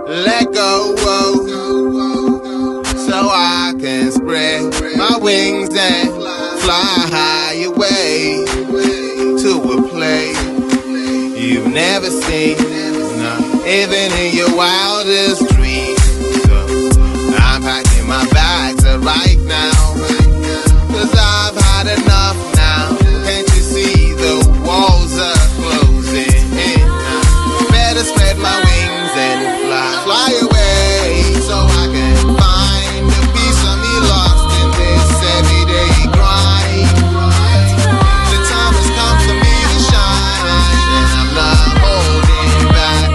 let go, so I can spread my wings and fly high away to a place you've never seen, even in your wildest dreams. So I'm packing my bags right now, 'cause I've had enough now. Can't you see the walls are closing in now? Better spread my wings and fly away, so I can find the piece of me lost in this everyday grind. The time has come for me to shine, and I'm not holding back,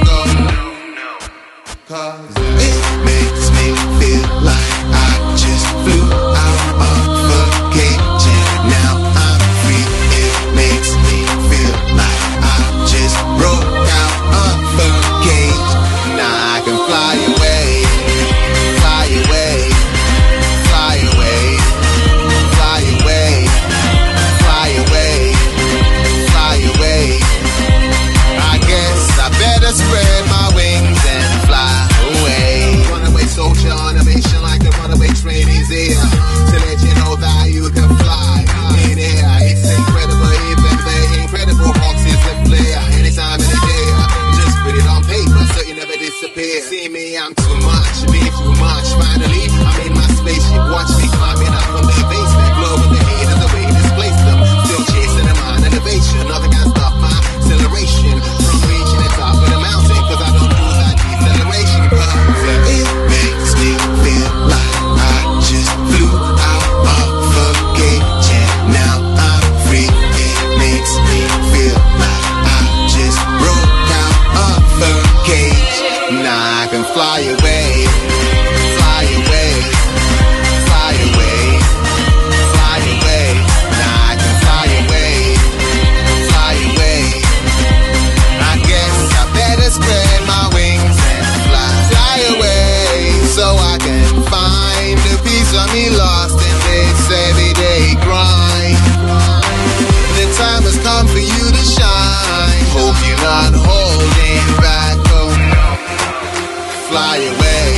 'cause it makes me feel like I just flew out of a cage and now I'm free. It makes me feel like I just broke out of a cage. Now I can fly away, fly away, fly away, fly away, fly away, fly away. I guess I better spread my wings and fly away. Runaway soldier on a mission like a runaway train is here to let you know that you can fly in air. It's incredible, even the incredible hawks is a flare. Anytime in the day, just put it on paper so you never disappear. See me, I'm too much, being too much. Finally, I'm in my spaceship. Watch me climbing up from their basement, blowing the heat of the way to displace them. Still chasing them on innovation. Nothing can stop my acceleration from reaching the top of the mountain, 'cause I don't do that deceleration. 'Cause it makes me feel like I just flew out of a cage and now I'm free. It makes me feel like I just broke out of a cage. Now I can fly away, fly away, fly away, fly away. Now I can fly away, fly away. I guess I better spread my wings and fly away, so I can find a piece of me lost in this everyday grind. The time has come for you to shine. Hope you're not holding back. Fly away.